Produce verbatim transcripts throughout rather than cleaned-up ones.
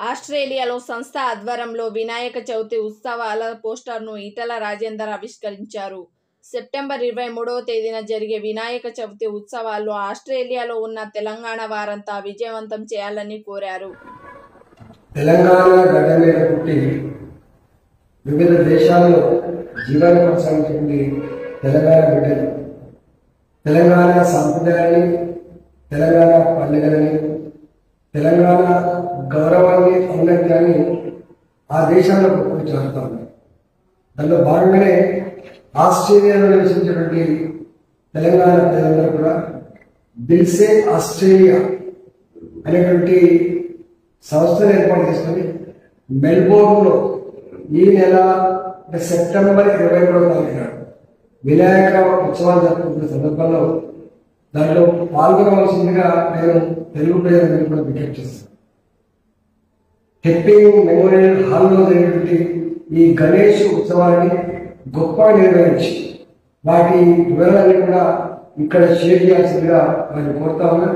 ఆస్ట్రేలియాలో సంస్థ ఆధ్వర్యంలో వినాయక చవితి ఉత్సవాల పోస్టర్ను ఈటల రాజేందర్ ఆవిష్కరించారు. సెప్టెంబర్ ఇరవై మూడవ తేదీన జరిగే వినాయక చవితి ఉత్సవాల్లో ఆస్ట్రేలియాలో ఉన్న తెలంగాణ వారంతా విజయవంతం చేయాలని కోరారు. తెలంగాణ గడ్డ మీద పుట్టి వివిధ దేశాల్లో జీవనం కొనసాగుతుంది. తెలంగాణ బిడ్డలు తెలంగాణ సాంప్రదాయాన్ని, తెలంగాణ పండుగలని, తెలంగాణ గౌరవాన్ని, ఔన్నత్యాన్ని ఆ దేశాల్లో జరుగుతూ ఉన్నాయి. దానిలో భాగంగానే ఆస్ట్రేలియాలో నివసించేటువంటి తెలంగాణ ప్రజలందరూ కూడా దిల్సే ఆస్ట్రేలియా అనేటువంటి సంస్థను ఏర్పాటు చేసుకుని మెల్బోర్న్లో ఈ నెల అంటే సెప్టెంబర్ ఇరవై మూడవ తారీఖున వినాయక ఉత్సవాలు జరుపుకుంటున్న సందర్భంలో దాంట్లో పాల్గొనవలసిందిగా నేను తెలుగు ప్రజలందరూ కూడా విజ్ఞప్తి చేస్తాను. హెప్పింగ్ మెమోరియల్ హాల్లో జరిగినటువంటి ఈ గణేష్ ఉత్సవాన్ని గొప్పగా నిర్వహించి వాటి వివరాలన్నీ కూడా ఇక్కడ షేర్ చేయాల్సిందిగా వారిని కోరుతా ఉన్నా.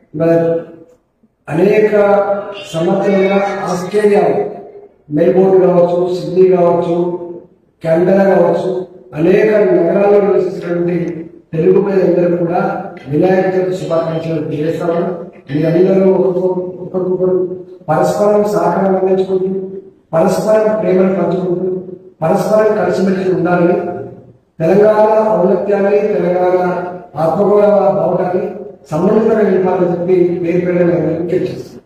అనేక సంవత్సరాలుగా ఆస్ట్రేలియాలో మెల్బోర్న్ కావచ్చు, సిడ్నీ కావచ్చు, కెనడా కావచ్చు, అనేక నగరాల్లో నివసిస్తున్నటువంటి తెలుగు ప్రజలందరూ కూడా వినాయక చవితి శుభాకాంక్షలు తెలియజేస్తాము. మీరందరూ ఒకరికొకరు పరస్పరం సహకారం అందించుకుంటూ, పరస్పరం ప్రేమను పంచుకుంటూ, పరస్పరం కలిసిమెలిసి ఉండాలని, తెలంగాణ ఔన్నత్యాన్ని, తెలంగాణ ఆత్మగౌరవ భావనాన్ని సమన్వయంగా నింపాలని చెప్పి పేరు పేరు విజ్ఞప్తి చేస్తాం.